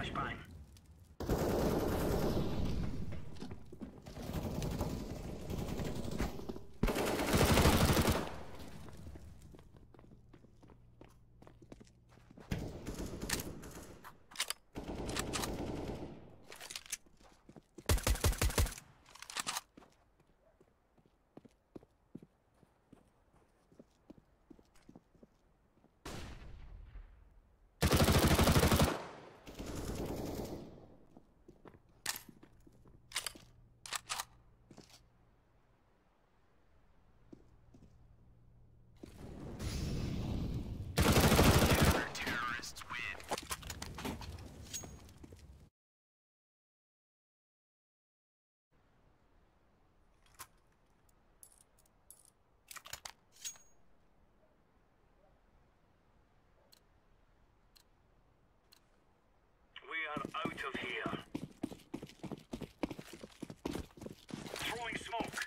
flashbang. Out of here. Throwing smoke.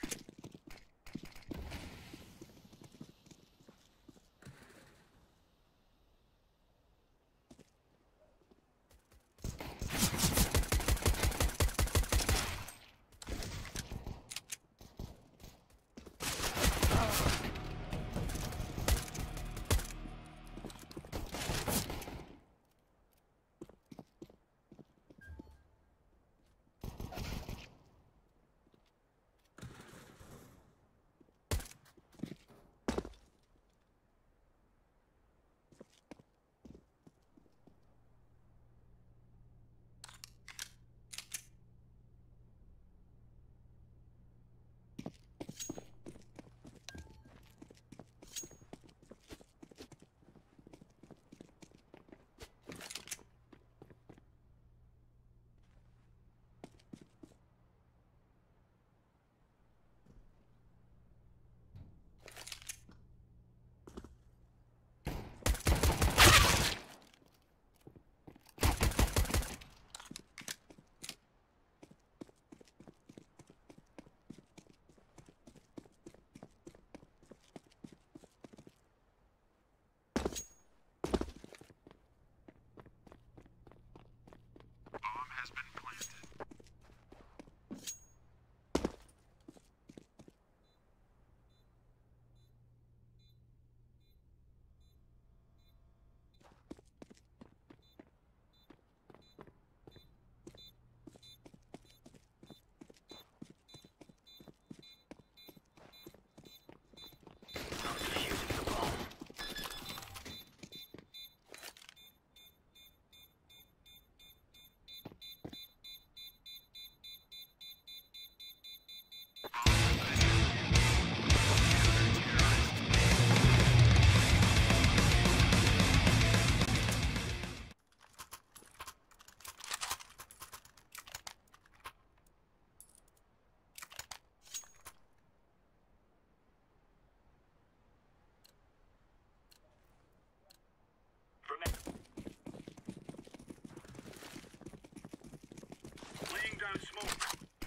Laying down smoke.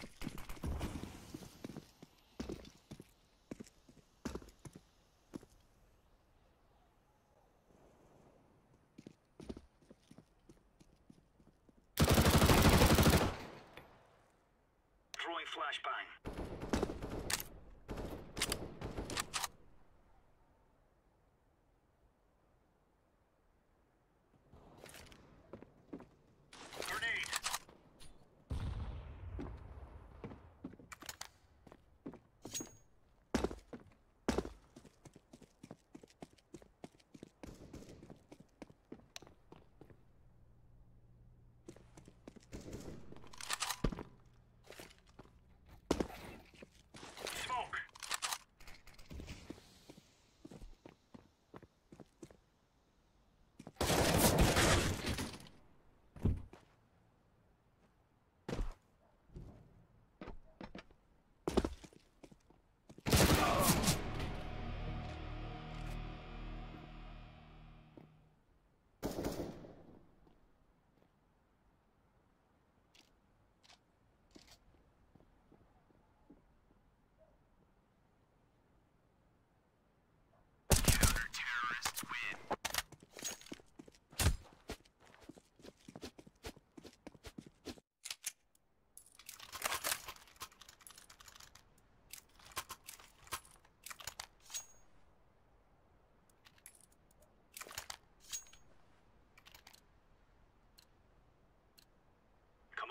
Throwing flashbang. Grenade.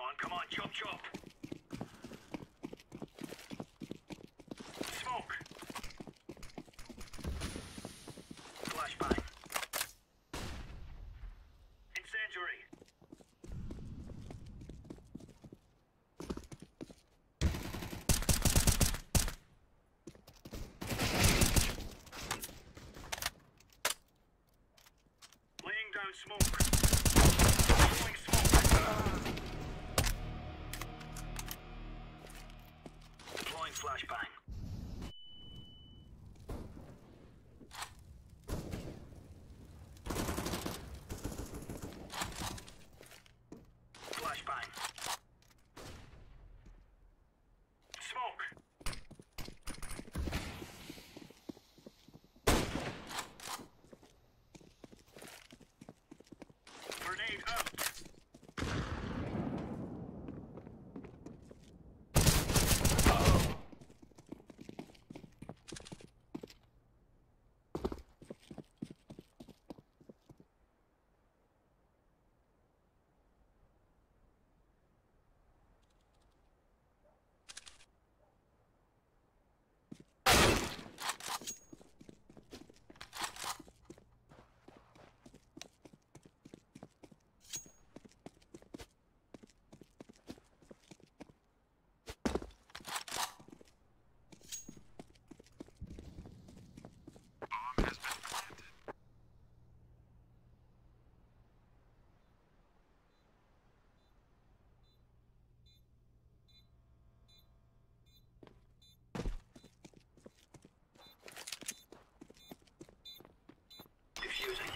come on, chop, chop. Smoke. Flashbang. Incendiary. Laying down smoke. Throwing smoke. Deploying flashbang. Flashbang. Smoke. Grenade out. Defusing.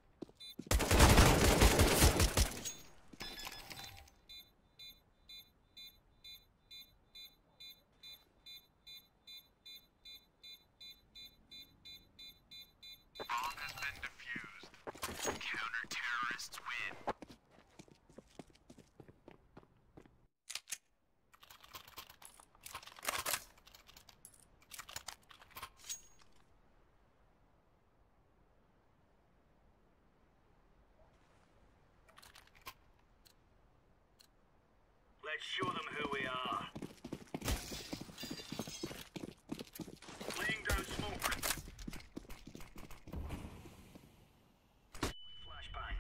Bomb has been defused. Counter-terrorists win. Let's show them who we are. Laying down smoke. Flashbang.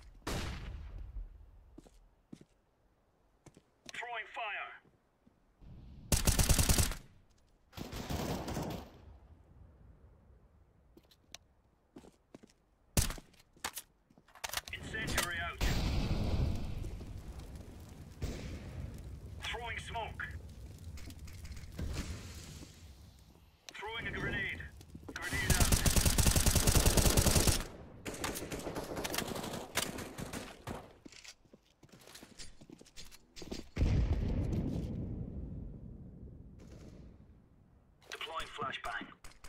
Throwing fire. Incendiary out. Throwing smoke. Throwing a grenade. Grenade out. Deploying flashbang.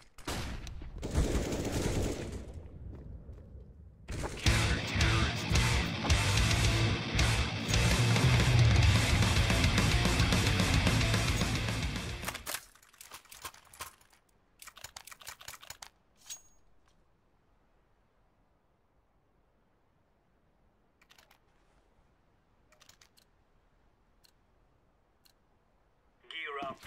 Counter-terrorists win. Gear up.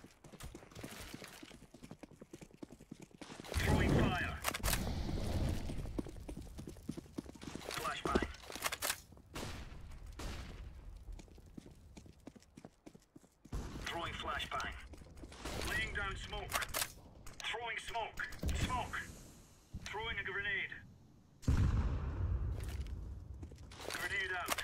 Throwing fire. Flashbang. Throwing flashbang. Laying down smoke. Throwing smoke. Smoke. Throwing a grenade. Grenade out.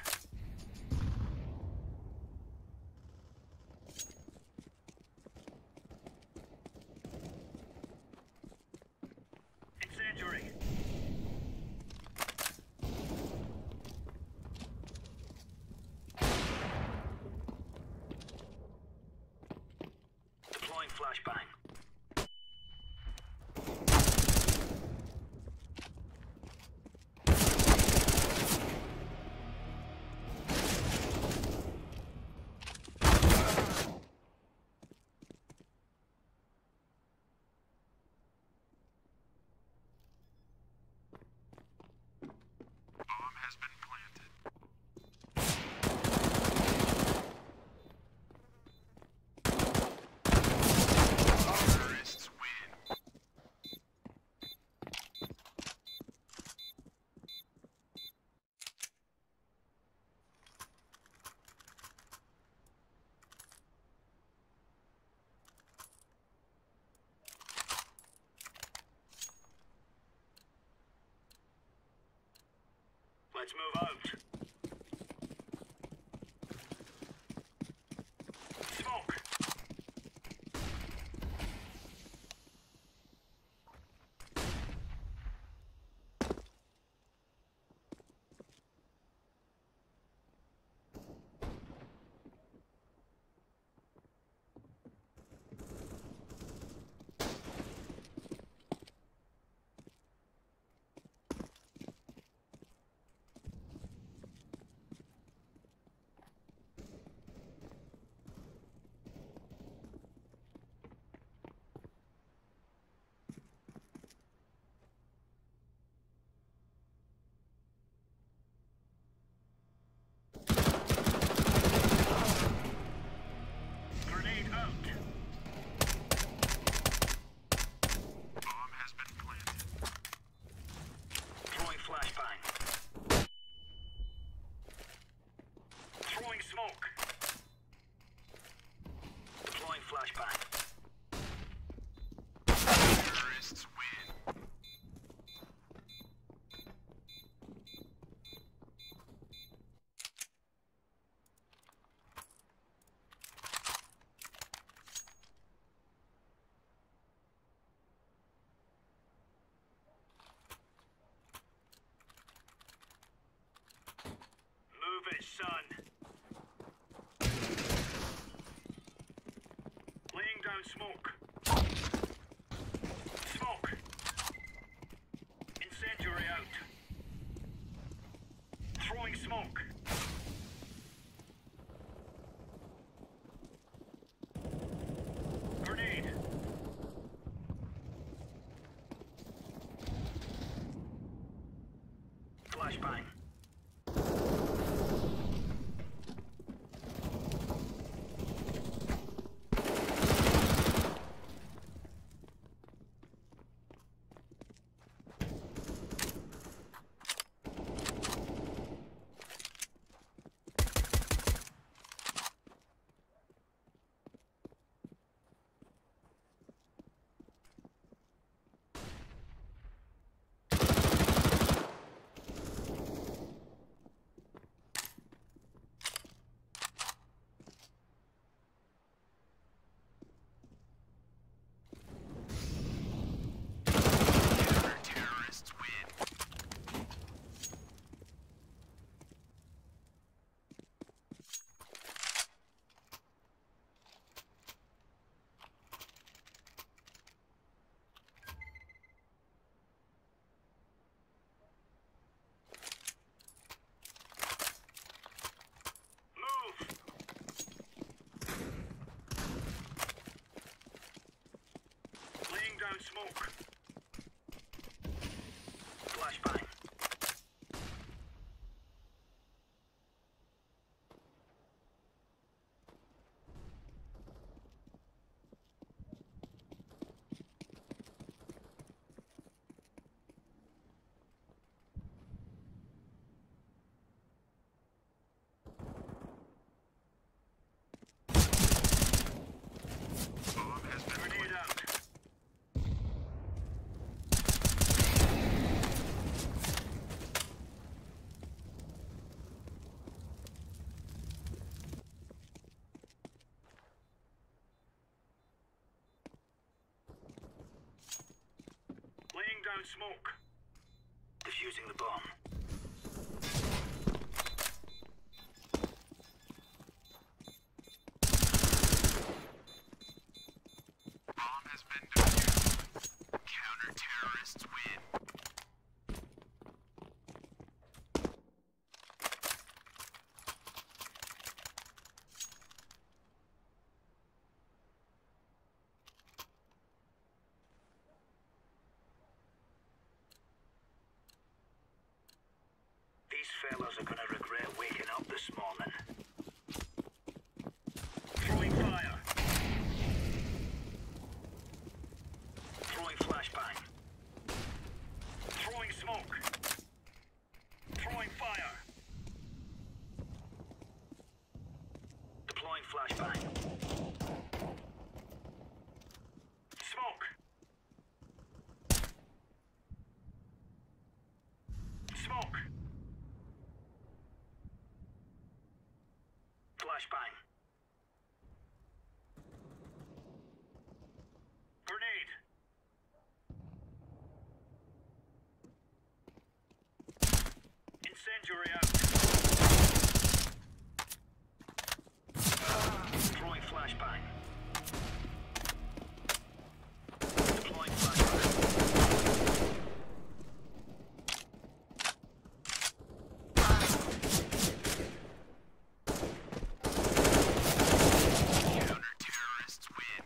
Incendiary. Deploying flashbang. Let's move out. Smoke. Grenade out. Bomb has been planted. Throwing flashbang. Throwing smoke. Deploying flashbang. Terrorists win. Move it, son. Laying down smoke. Smoke. Incendiary out. Throwing smoke. Grenade. Flashbang. Counter-terrorists win. Move. Laying down smoke. Flashbang. Bomb has been Grenade planted. out. Laying down smoke. Defusing the bomb. Bomb has been defused. Counter-terrorists win. These fellas are gonna regret waking up this morning. Throwing fire. Throwing flashbang. Throwing smoke. Throwing fire. Deploying flashbang. Smoke. Smoke. flashbang. Grenade. Incendiary out. Throwing flashbang. Deploying flashbang. Counter-terrorists win.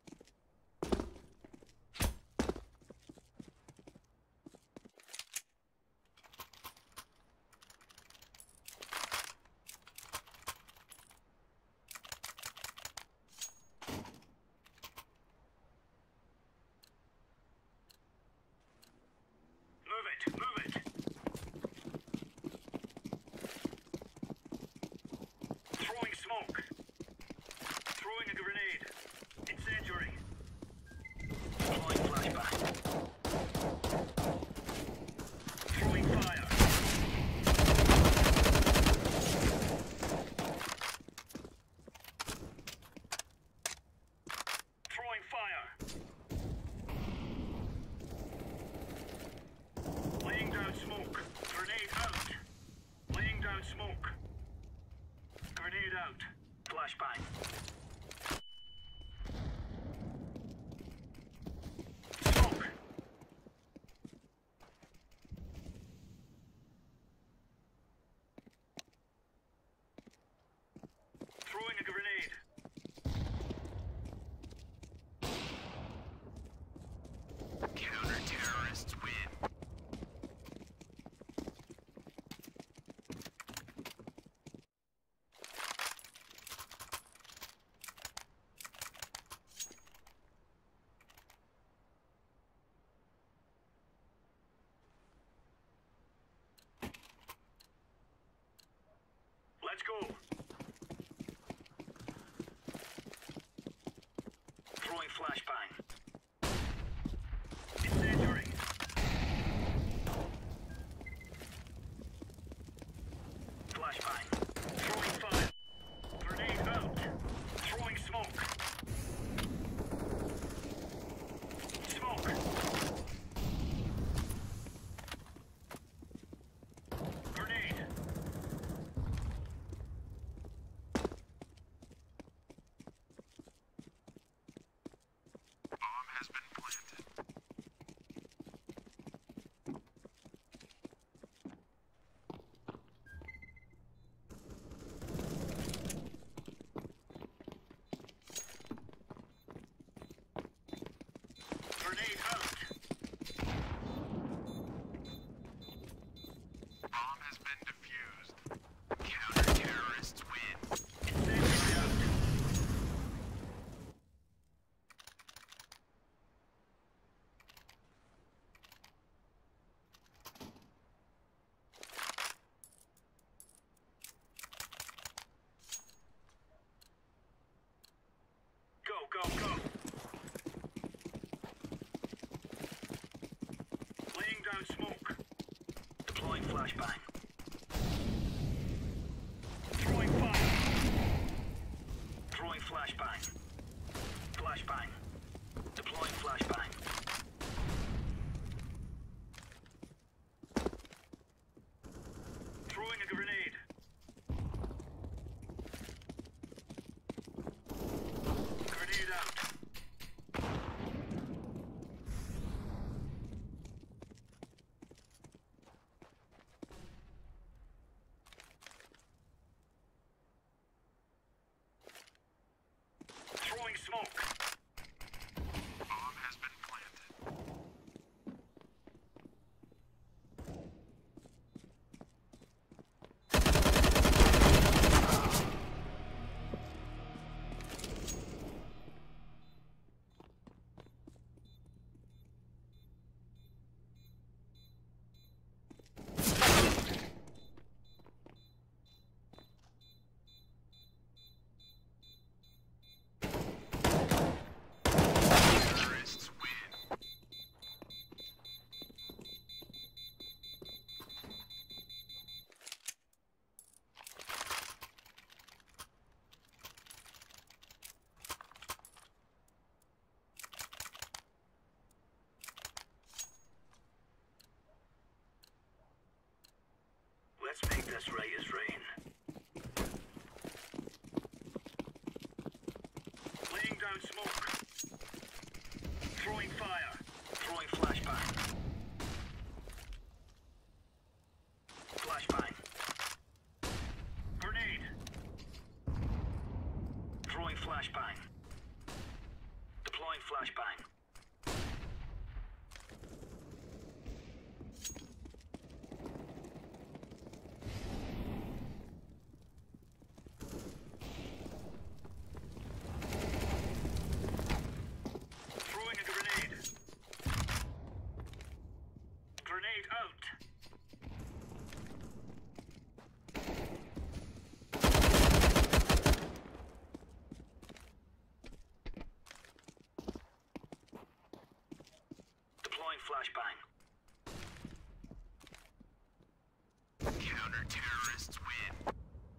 Move it, move it. Throwing smoke. Throwing a grenade. Incendiary. Deploying flashbang. Throwing fire. Throwing fire. Laying down smoke. Grenade out. Laying down smoke. Grenade out. Flashbang. Smoke. Throwing a grenade. Counter-terrorists win. Let's go. Throwing flashbang. Incendiary. Flashbang. Throwing fire. Grenade out. Throwing smoke. Smoke. Grenade. Bomb has been planted. Grenade out. Bomb has been defused. Counter-terrorists win. Incendiary out. Go, go, go. Laying down smoke. Deploying flashbang. Throwing fire. Throwing flashbang. Flashbang. Deploying flashbang. Throwing a grenade. Grenade out. flashbang. Deploying flashbang. Throwing a grenade. Grenade out. Deploying flashbang. Counter-terrorists win.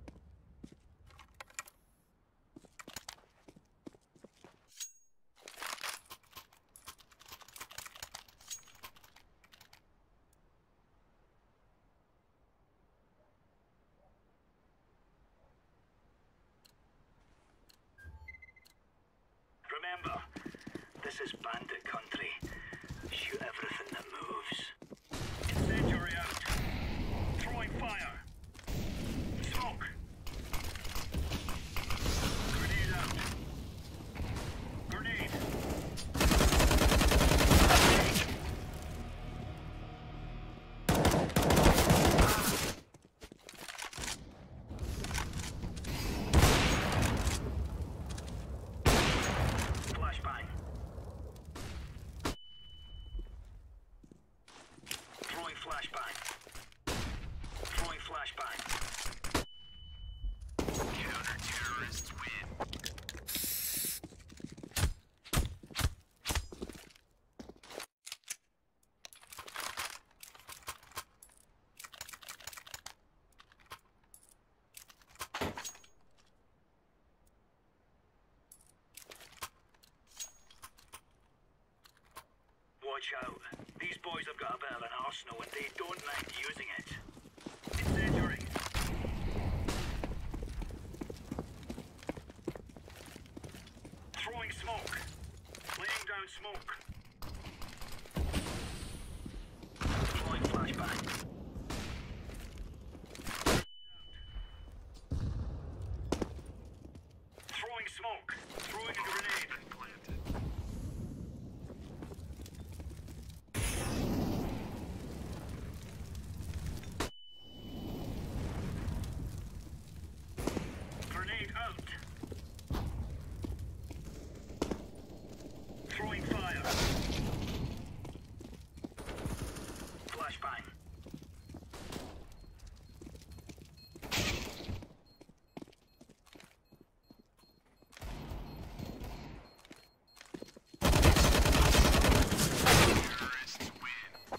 Remember, this is bandit country. Shoot everything that moves. Incendiary out. Throwing fire. Smoke. Grenade out. Grenade. Flashbang. Throwing flashbang. Throwing flashbang. Counter-terrorists win. Watch out. These boys have got a bit of an arsenal and they don't mind using it. Incendiary. Throwing smoke. Laying down smoke. Deploying flashbang. Throwing smoke. Throwing a grenade. Been planted. Grenade out. Throwing fire. Flashbang. Terrorists win.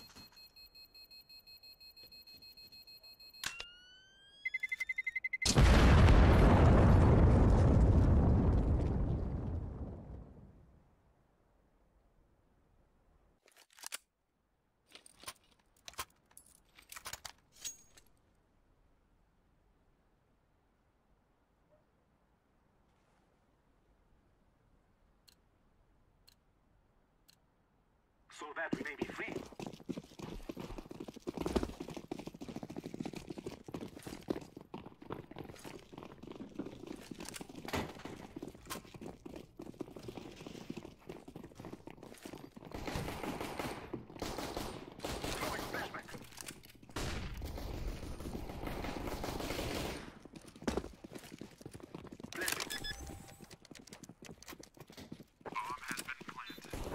So that we may be free. Throwing flashbang. Blessing. Bomb has been planted.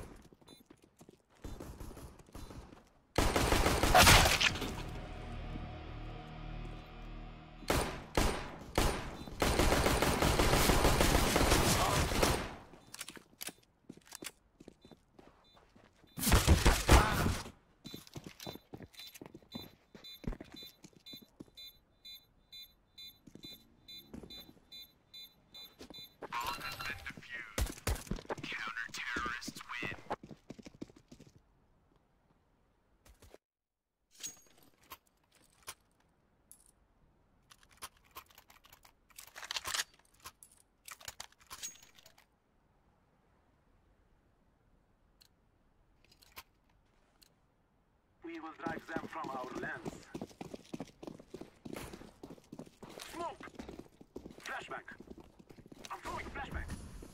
Bomb has been defused. Counter-terrorists win. We will drive them from our lands. Smoke! Flashbang! I'm throwing flashbang!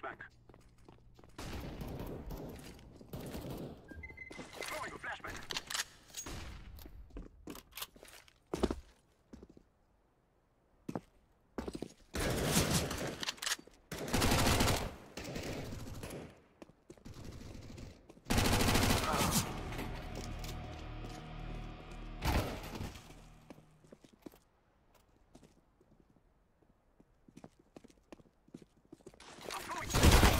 flashback. Throwing a flashback. I'm throwing.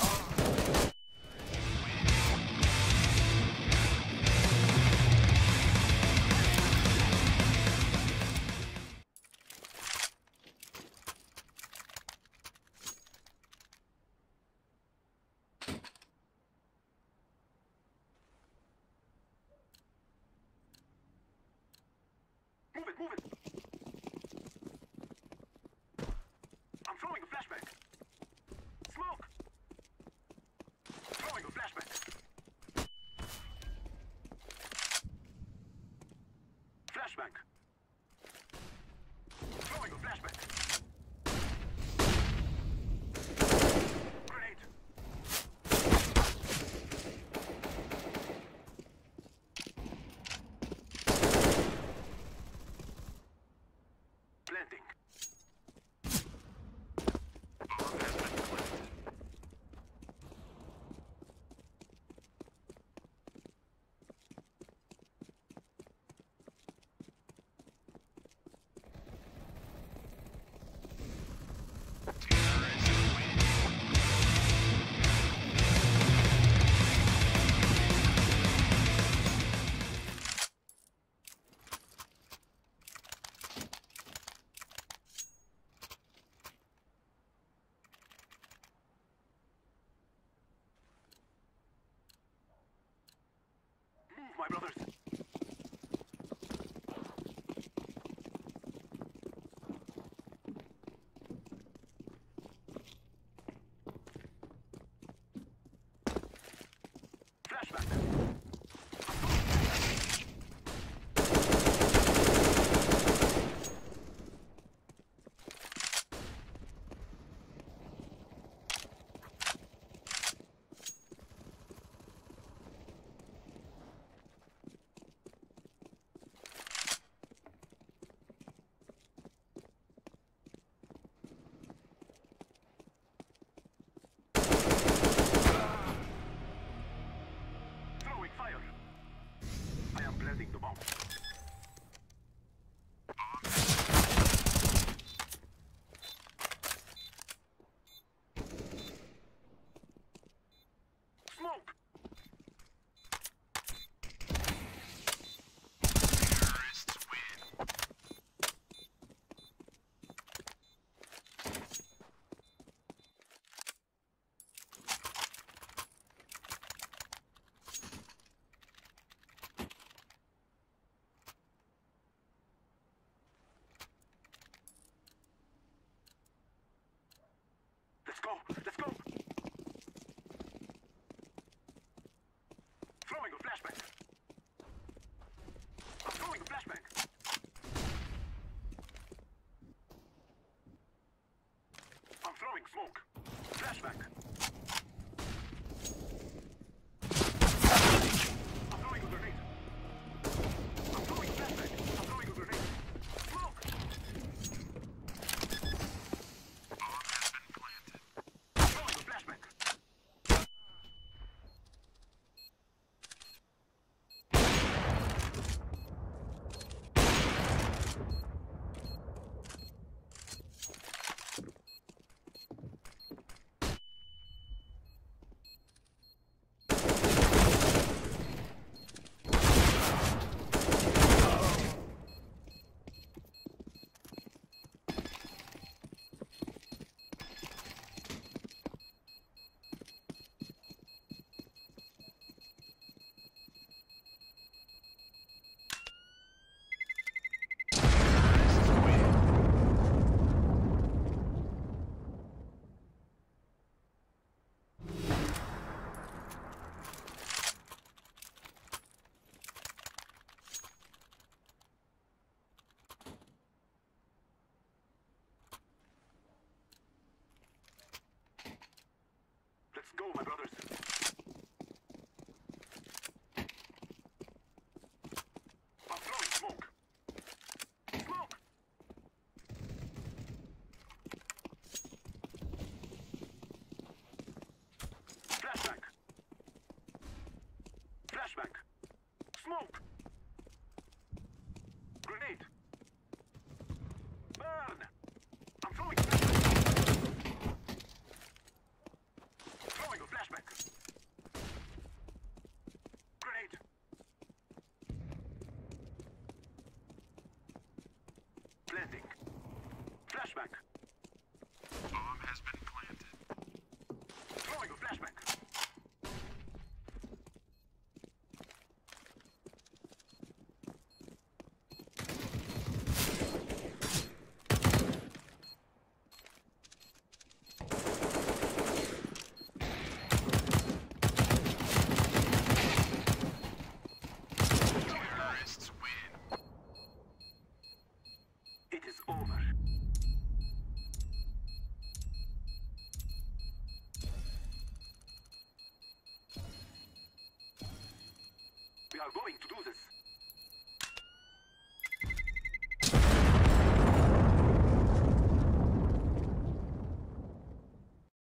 go, my brothers. I'm throwing smoke. Smoke! Flashbang. Flashbang. Smoke. Grenade. Burn. I'm throwing flashbang. Throwing a flashbang. Grenade. Planting. Flashbang. Bomb has been planted. Throwing a flashbang. Terrorists win. It is over. We are going to do this.